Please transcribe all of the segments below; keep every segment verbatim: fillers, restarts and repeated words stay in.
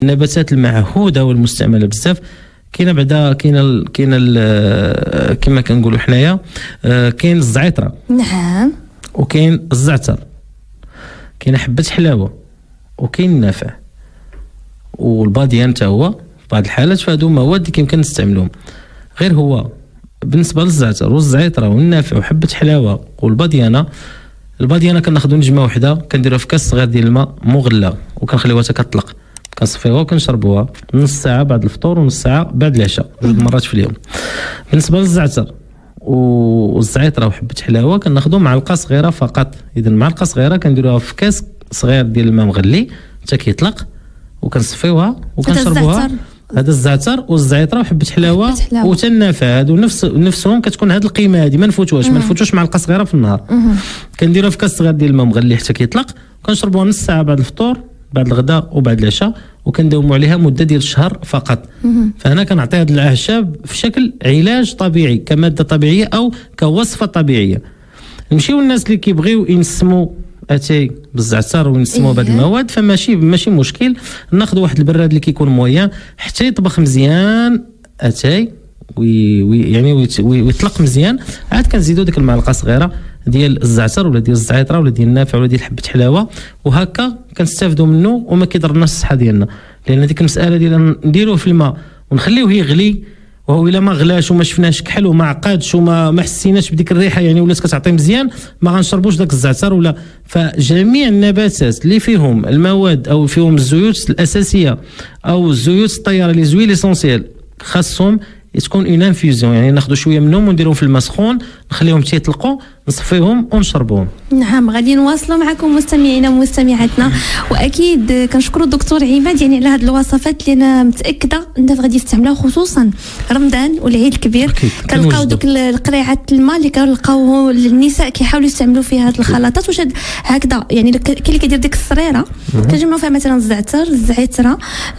النباتات المعهوده والمستعمله بزاف كاينه بعدا كاينه كاينه كما كنقولوا حنايا كاين الزعتره. نعم. وكاين الزعتر، كاينه حبه حلاوه، وكاين النافع والباديان حتى هو في بعض الحالات. فهادو مواد اللي كيمكن نستعملوهم. غير هو بالنسبه للزعتر والزعتره والنافع وحبه حلاوه والباديانه، الباديانه كناخذوا نجمه وحده كنديروها في كاس صغير ديال الماء مغلى وكنخليوها حتى كتطلق، كنصفيوها وكنشربوها نص ساعه بعد الفطور ونص ساعه بعد العشاء، جوج مرات في اليوم. بالنسبه للزعتر والزعتره وحبه حلاوه كناخذوا معلقه صغيره فقط. اذا معلقه صغيره كنديروها في كاس صغير ديال الماء مغلي حتى كيطلق وكنصفيوها وكنشربوها. هذا الزعتر والزعتره وحبه حلاوه وحتى النافع، هادو نفس نفسهم كتكون هاد القيمه هادي ما نفوتوهاش ما نفوتوش معلقه صغيره في النهار. كنديروها في كاس صغير ديال الماء مغلي حتى كيطلق وكنشربوها نص ساعه بعد الفطور بعد الغداء وبعد العشاء، وكنداوموا عليها مده ديال الشهر فقط. فانا كنعطي هذا الاعشاب في شكل علاج طبيعي كماده طبيعيه او كوصفه طبيعيه. نمشيو الناس اللي كيبغيو ينسموا اتاي بالزعتر ونسموه بهذه المواد، فماشي ماشي مشكل. ناخذ واحد البراد اللي كيكون مويان حتى يطبخ مزيان اتاي وي وي يعني ويطلق مزيان، عاد كنزيدوا ديك المعلقه صغيره ديال الزعتر ولا ديال الزعتره ولا ديال النافع ولا ديال حبه حلاوه، وهكا كنستافدوا منه وما كيضرناش الصحه ديالنا. لان ديك المساله ديال نديروه في الماء ونخليوه يغلي، وهو الا ما غلاش وما شفناش كحل وما عقادش وما ما حسيناش بديك الريحه يعني ولات كتعطي مزيان، ما غنشربوش داك الزعتر ولا. فجميع النباتات اللي فيهم المواد او فيهم الزيوت الاساسيه او الزيوت الطياره لي زويل اسونسيال خاصهم تكون اون انفيوزيون، يعني ناخذوا شويه منهم ونديرهم في الماء سخون نخليهم حتى يطلقوا نصفيهم ونشربوهم. نعم، غادي نواصلوا معكم مستمعينا ومستمعاتنا، واكيد كنشكروا الدكتور عماد يعني على هذه الوصفات اللي انا متاكده الناس غادي يستعملوها خصوصا رمضان والعيد الكبير. كنلقاو دوك القريعات الماء اللي كنلقاو النساء كيحاولوا يستعملوا فيها هذه الخلطات، واش هكذا يعني كاين اللي كيدير ديك الصريره كنجمعوا فيها مثلا الزعتر الزعتره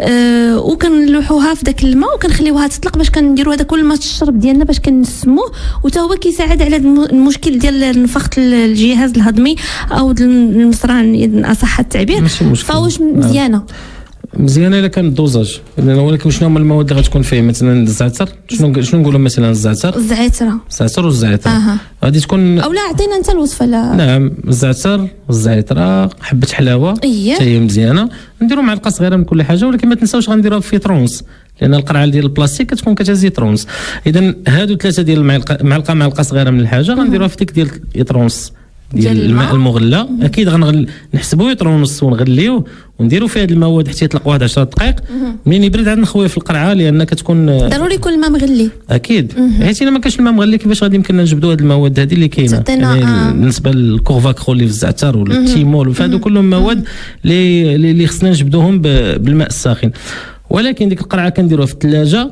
أه وكنلوحوها في داك الماء وكنخليوها تطلق باش كنديروا هذا كل ما الشرب ديالنا باش كنسموه، وتا هو كيساعد على المشكل ديال نفخ الجهاز الهضمي او المصران ان اصح التعبير. فواش مزيانه مزيانه الا كان الدوزاج، ولكن شنو هما المواد اللي غتكون فيه؟ مثلا الزعتر شنو شنو نقولوا مثلا الزعتر الزعتره الزعتر والزعتره غادي أه. تكون او لا عطينا انت الوصفه. لا نعم، الزعتر والزعتره حبه حلاوه حتى هي مزيانه، نديروا معلقه صغيره من كل حاجه، ولكن ما تنساوش غنديروها في ترونس لان القرعه ديال البلاستيك كتكون كتهز يترونس. اذا هادو ثلاثه ديال المعلقه معلقه معلقه صغيره من الحاجه غنديروها في ديك ديال يترونس ديال الماء المغلى. اكيد غنغل نحسبوه يترونس ونغليوه ونديروا فيه هاد المواد حتى يطلق واحد عشرة دقائق. منين يبرد عاد نخويه في القرعه لان كتكون ضروري يكون الماء مغلي. اكيد حيت الا ما كانش الماء مغلي كيفاش غادي يمكننا نجبدوا هاد المواد هذه اللي كاينه يعني آه. بالنسبه للكورفاكرول اللي في الزعتر ولا التيمول فهادو كلهم مواد اللي اللي خصنا نجبدوهم بالماء الساخن. ولكن ديك القرعه كنديروها في الثلاجه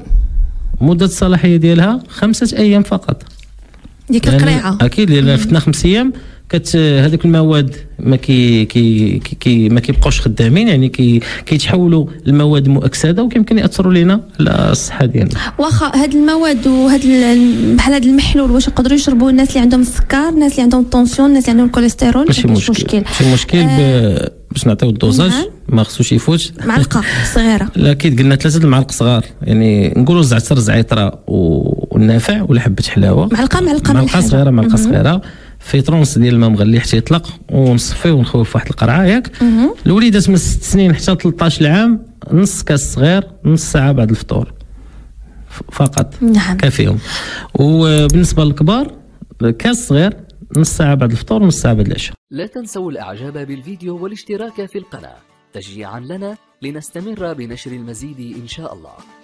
مده الصلاحيه ديالها خمسه ايام فقط. ديك القريعه اكيد لان فتنا خمس ايام كت هذوك المواد ما كي كي, كي ما كيبقاوش خدامين، يعني كي كيتحولوا لمواد مؤكسده وكيمكن ياثروا لينا على الصحه ديالنا. واخا هاد المواد وهاد بحال هاد المحلول واش يقدروا يشربوا الناس اللي عندهم السكر، الناس اللي عندهم الطونسيون، الناس اللي عندهم الكوليسترول؟ ماشي مشكل ماشي مشكل, مشكل آه باش نعطيو الدوزاج ما خصوش يفوت معلقه صغيره. لا اكيد قلنا ثلاثه المعالق صغار، يعني نقولوا الزعتر الزعتره والنافع ولا حبه حلاوه معلقه معلقه معلقه صغيره معلقه صغيره في طرونس ديال الماء مغلي حتى يطلق ونصفيه ونخويه في واحد القرعه ياك. الوليدات من ست سنين حتى ثلاثطاش عام نص كاس صغير نص ساعه بعد الفطور فقط. نعم. كافيهم. وبالنسبه للكبار كاس صغير نص ساعه بعد الفطور ونص ساعه بعد العشاء. لا تنسوا الاعجاب بالفيديو والاشتراك في القناه تشجيعا لنا لنستمر بنشر المزيد ان شاء الله.